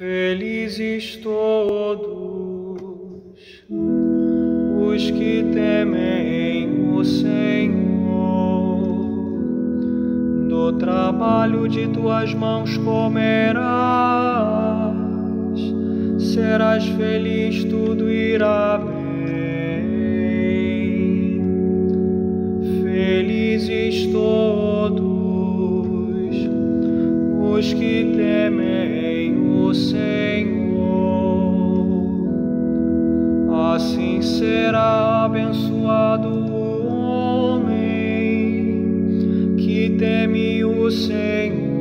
Felizes todos os que temem o Senhor, do trabalho de tuas mãos comerás, serás feliz, tudo irá bem. Felizes todos os que temem o Senhor, assim será abençoado o homem que teme o Senhor.